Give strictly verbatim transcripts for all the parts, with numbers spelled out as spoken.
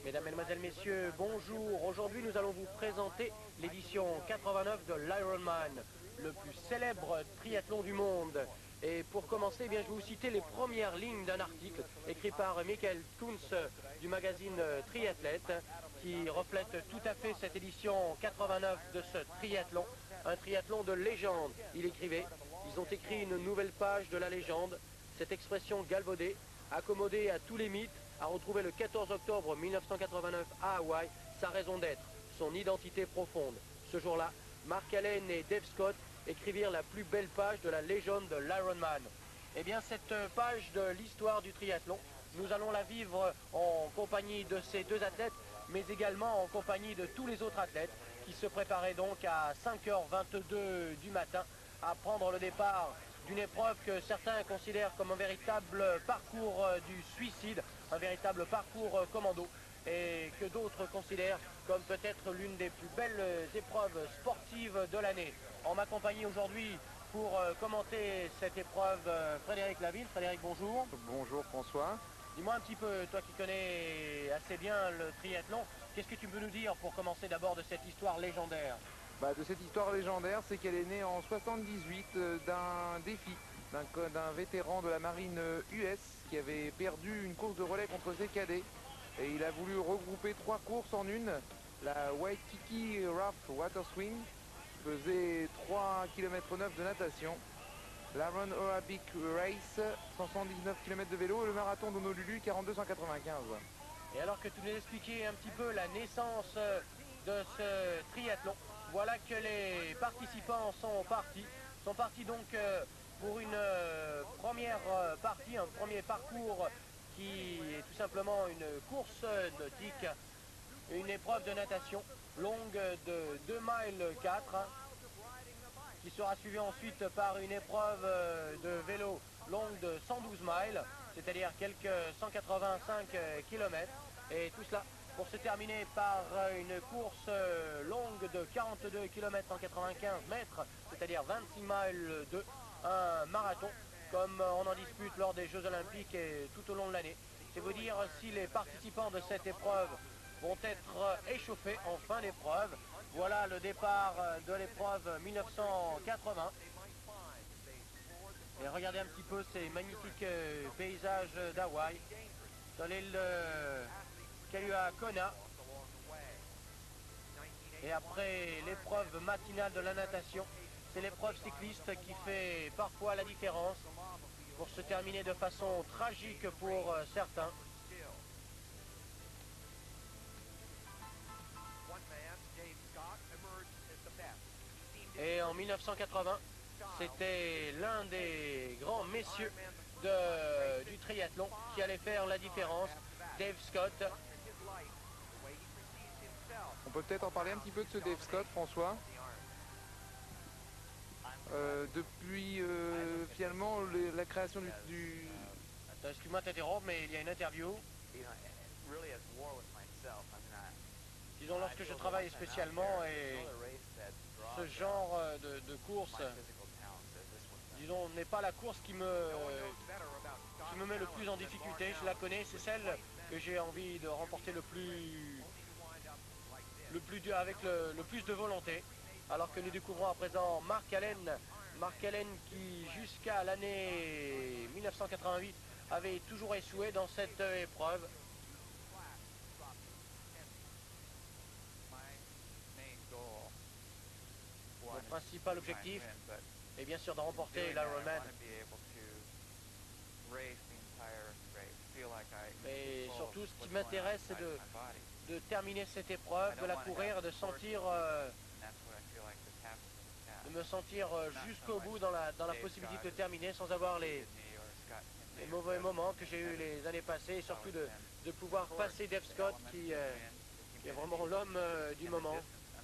Mesdames, Mesdemoiselles, Messieurs, bonjour. Aujourd'hui, nous allons vous présenter l'édition quatre-vingt-neuf de l'Ironman, le plus célèbre triathlon du monde. Et pour commencer, eh bien, je vais vous citer les premières lignes d'un article écrit par Michael Kunz du magazine Triathlète, qui reflète tout à fait cette édition quatre-vingt-neuf de ce triathlon, un triathlon de légende. Il écrivait: ils ont écrit une nouvelle page de la légende. Cette expression galvaudée, accommodée à tous les mythes, a retrouvé le quatorze octobre mille neuf cent quatre-vingt-neuf à Hawaï sa raison d'être, son identité profonde. Ce jour-là, Mark Allen et Dave Scott écrivirent la plus belle page de la légende de l'Ironman. Eh bien, cette page de l'histoire du triathlon, nous allons la vivre en compagnie de ces deux athlètes, mais également en compagnie de tous les autres athlètes qui se préparaient donc à cinq heures vingt-deux du matin à prendre le départ d'une épreuve que certains considèrent comme un véritable parcours du suicide, un véritable parcours commando, et que d'autres considèrent comme peut-être l'une des plus belles épreuves sportives de l'année. En ma compagnie aujourd'hui pour commenter cette épreuve, Frédéric Laville. Frédéric, bonjour. Bonjour François. Dis-moi un petit peu, toi qui connais assez bien le triathlon, qu'est-ce que tu peux nous dire pour commencer d'abord de cette histoire légendaire? Bah, de cette histoire légendaire, c'est qu'elle est née en soixante-dix-huit euh, d'un défi d'un vétéran de la marine U S qui avait perdu une course de relais contre ses cadets. Et il a voulu regrouper trois courses en une. La Waikiki Raft Water Swing faisait trois kilomètres neuf de natation. L'Iron Arabic Race, cent soixante-dix-neuf kilomètres de vélo, et le marathon d'Honolulu, quarante-deux cent quatre-vingt-quinze. Et alors que tu nous expliquais un petit peu la naissance de ce triathlon, voilà que les participants sont partis, sont partis donc pour une première partie, un premier parcours qui est tout simplement une course nautique, une épreuve de natation longue de deux virgule quatre miles, qui sera suivie ensuite par une épreuve de vélo longue de cent douze miles, c'est-à-dire quelques cent quatre-vingt-cinq kilomètres, et tout cela pour se terminer par une course longue de quarante-deux kilomètres cent quatre-vingt-quinze mètres, c'est-à-dire vingt-six miles de un marathon, comme on en dispute lors des Jeux Olympiques et tout au long de l'année. C'est vous dire si les participants de cette épreuve vont être échauffés en fin d'épreuve. Voilà le départ de l'épreuve mille neuf cent quatre-vingts. Et regardez un petit peu ces magnifiques paysages d'Hawaï, dans l'île Kailua Kona. Et après l'épreuve matinale de la natation, c'est l'épreuve cycliste qui fait parfois la différence, pour se terminer de façon tragique pour certains. Et en mille neuf cent quatre-vingts, c'était l'un des grands messieurs de, du triathlon qui allait faire la différence, Dave Scott. On peut peut-être en parler un petit peu de ce Dave Scott, François. Euh, depuis euh, finalement le, la création du... du... Excuse-moi de t'interrompre, mais il y a une interview. Disons, lorsque je travaille spécialement et ce genre de, de course, disons, n'est pas la course qui me, qui me met le plus en difficulté. Je la connais, c'est celle que j'ai envie de remporter le plus, le plus dur, avec le, le plus de volonté. Alors que nous découvrons à présent Mark Allen, Mark Allen qui jusqu'à l'année mille neuf cent quatre-vingt-huit avait toujours échoué dans cette épreuve. Mon principal objectif est bien sûr de remporter l'Ironman. Mais surtout, ce qui m'intéresse, c'est de, de terminer cette épreuve, de la courir, de sentir, euh, de me sentir jusqu'au bout dans la, dans la possibilité de terminer sans avoir les, les mauvais moments que j'ai eu les années passées, et surtout de, de pouvoir passer Dave Scott qui, euh, qui est vraiment l'homme euh, du moment.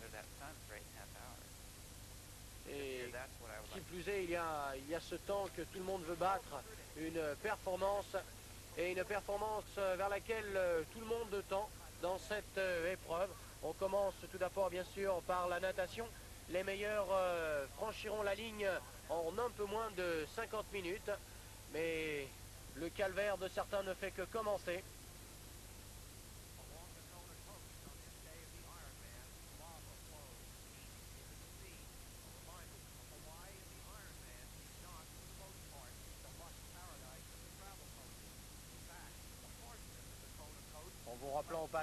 Et qui plus est, il y, a, il y a ce temps que tout le monde veut battre, une performance, et une performance vers laquelle tout le monde tend dans cette épreuve. On commence tout d'abord bien sûr par la natation. Les meilleurs euh, franchiront la ligne en un peu moins de cinquante minutes, mais le calvaire de certains ne fait que commencer.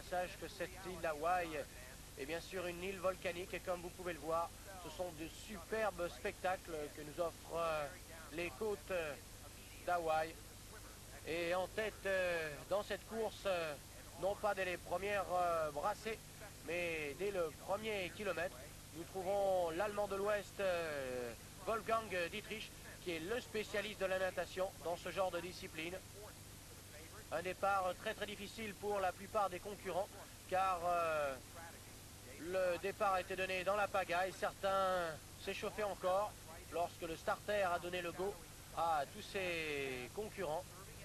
passage que cette île d'Hawaï est bien sûr une île volcanique et comme vous pouvez le voir, ce sont de superbes spectacles que nous offrent euh, les côtes euh, d'Hawaï. Et en tête euh, dans cette course, euh, non pas dès les premières euh, brassées, mais dès le premier kilomètre, nous trouvons l'Allemand de l'Ouest, euh, Wolfgang Dietrich, qui est le spécialiste de la natation dans ce genre de discipline. Un départ très très difficile pour la plupart des concurrents, car euh, le départ a été donné dans la pagaille. Certains s'échauffaient encore lorsque le starter a donné le go à tous ses concurrents.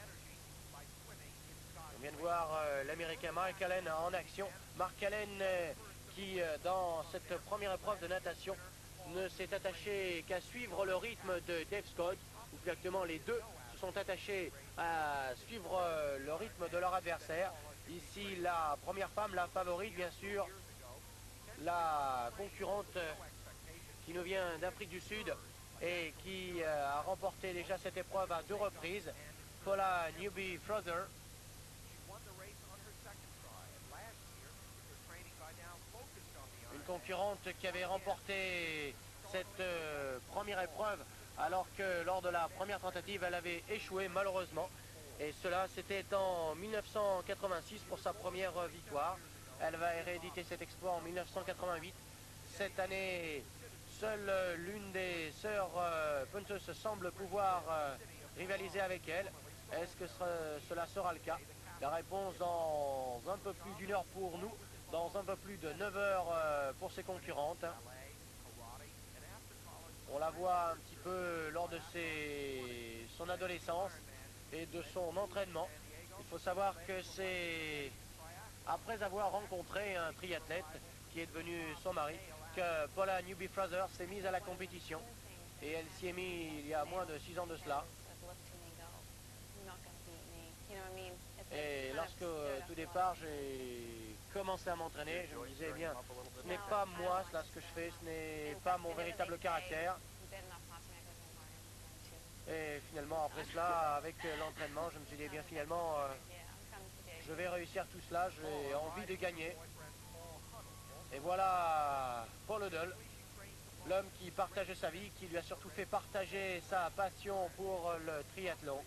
On vient de voir euh, l'Américain Mark Allen en action. Mark Allen euh, qui, euh, dans cette première épreuve de natation, ne s'est attaché qu'à suivre le rythme de Dave Scott, ou plus exactement les deux se sont attachés à suivre euh, le rythme de leur adversaire. Ici, la première femme, la favorite, bien sûr, la concurrente euh, qui nous vient d'Afrique du Sud et qui euh, a remporté déjà cette épreuve à deux reprises, Paula Newby-Fraser. Une concurrente qui avait remporté cette euh, première épreuve alors que lors de la première tentative elle avait échoué malheureusement, et cela c'était en mille neuf cent quatre-vingt-six pour sa première euh, victoire. Elle va rééditer cet exploit en mille neuf cent quatre-vingt-huit. Cette année, seule euh, l'une des sœurs euh, punteuses semble pouvoir euh, rivaliser avec elle. Est-ce que ce, cela sera le cas? La réponse dans un peu plus d'une heure pour nous, dans un peu plus de neuf heures euh, pour ses concurrentes. On la voit un petit peu lors de ses, son adolescence et de son entraînement. Il faut savoir que c'est après avoir rencontré un triathlète qui est devenu son mari que Paula Newby-Fraser s'est mise à la compétition. Et elle s'y est mise il y a moins de six ans de cela. Et lorsque, euh, tout départ, j'ai commencé à m'entraîner, je me disais, eh bien, ce n'est pas moi, cela, ce que je fais, ce n'est pas mon véritable caractère. Et finalement, après cela, avec l'entraînement, je me suis dit, eh bien, finalement, euh, je vais réussir tout cela, j'ai envie de gagner. Et voilà Paul Odell, l'homme qui partageait sa vie, qui lui a surtout fait partager sa passion pour le triathlon.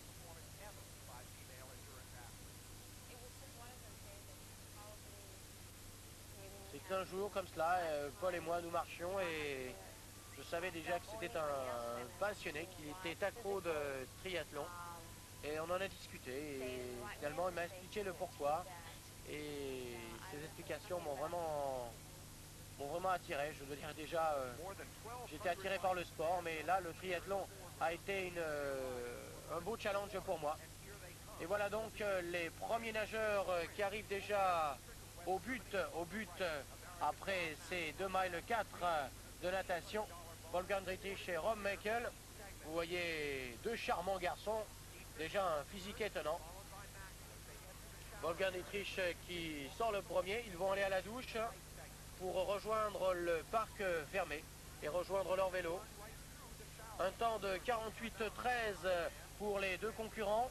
C'est qu'un jour comme cela, Paul et moi nous marchions et je savais déjà que c'était un passionné, qu'il était accro de triathlon. Et on en a discuté et finalement il m'a expliqué le pourquoi. Et ces explications m'ont vraiment, m'ont vraiment attiré. Je veux dire déjà, euh, j'étais attiré par le sport, mais là le triathlon a été une, euh, un beau challenge pour moi. Et voilà donc euh, les premiers nageurs euh, qui arrivent déjà au but, au but euh, après ces deux miles quatre euh, de natation. Wolfgang Dietrich et Rob Michael. Vous voyez deux charmants garçons, déjà un physique étonnant. Wolfgang Dietrich qui sort le premier, ils vont aller à la douche pour rejoindre le parc fermé et rejoindre leur vélo. Un temps de quarante-huit treize pour les deux concurrents.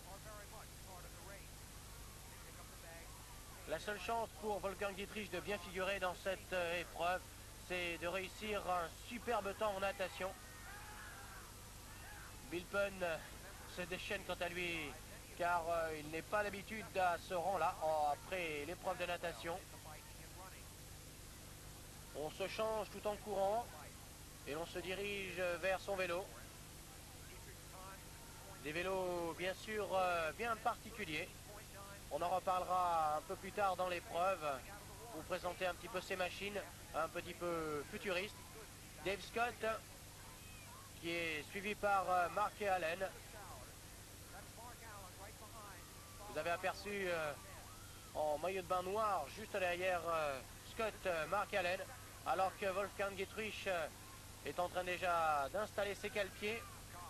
La seule chance pour Wolfgang Dietrich de bien figurer dans cette épreuve, c'est de réussir un superbe temps en natation. Bill Punn se déchaîne quant à lui, car euh, il n'est pas l'habitude à ce rang-là après l'épreuve de natation. On se change tout en courant et l'on se dirige vers son vélo. Des vélos bien sûr euh, bien particuliers. On en reparlera un peu plus tard dans l'épreuve. Vous présenter un petit peu ces machines, un petit peu futuristes. Dave Scott, qui est suivi par euh, Mark Allen. Vous avez aperçu euh, en maillot de bain noir juste derrière euh, Scott euh, Mark Allen, alors que Wolfgang Dietrich euh, est en train déjà d'installer ses cale-pieds.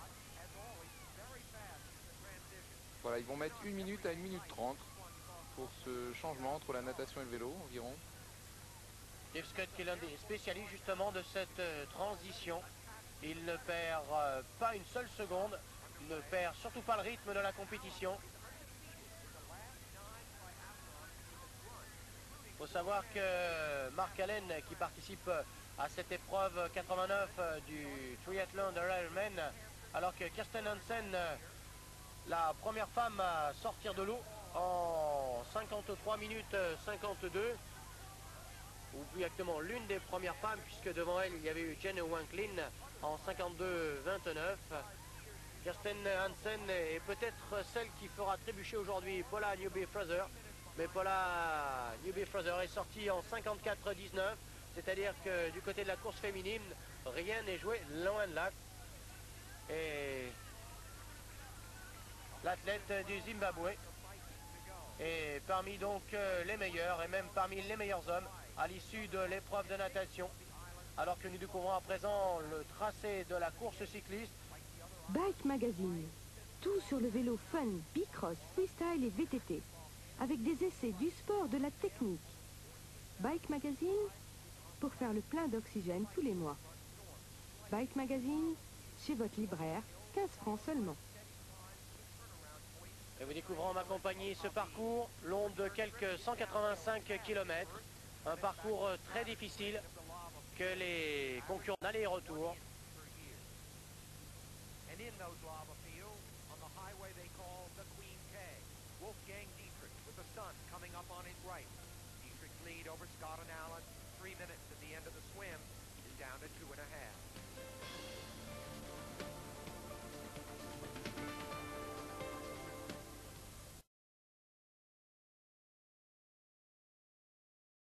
Voilà, ils vont mettre une minute à une minute trente pour ce changement entre la natation et le vélo environ. Dave Scott qui est l'un des spécialistes justement de cette euh, transition. Il ne perd euh, pas une seule seconde, il ne perd surtout pas le rythme de la compétition. Il faut savoir que Mark Allen, qui participe à cette épreuve quatre-vingt-neuf du triathlon de Ironman, alors que Kirsten Hansen, la première femme à sortir de l'eau en cinquante-trois minutes cinquante-deux, ou plus exactement l'une des premières femmes, puisque devant elle il y avait eu Jen Wanklin en cinquante-deux vingt-neuf. Kirsten Hansen est peut-être celle qui fera trébucher aujourd'hui Paula Newby-Fraser, mais Paula Newby-Fraser est sortie en cinquante-quatre dix-neuf, c'est-à-dire que du côté de la course féminine, rien n'est joué, loin de là. Et l'athlète du Zimbabwe est parmi donc les meilleurs, et même parmi les meilleurs hommes à l'issue de l'épreuve de natation, alors que nous découvrons à présent le tracé de la course cycliste. Bike Magazine, tout sur le vélo fun, bicross, freestyle et V T T, avec des essais du sport, de la technique. Bike Magazine, pour faire le plein d'oxygène tous les mois. Bike Magazine, chez votre libraire, quinze francs seulement. Et vous découvrons en ma compagnie ce parcours long de quelques cent quatre-vingt-cinq kilomètres, un parcours très difficile que les concurrents d'aller et retour. And in those lava fields, on the highway they call the Queen K, Wolfgang Dietrich with the sun coming up on his right. Dietrich's lead over Scott and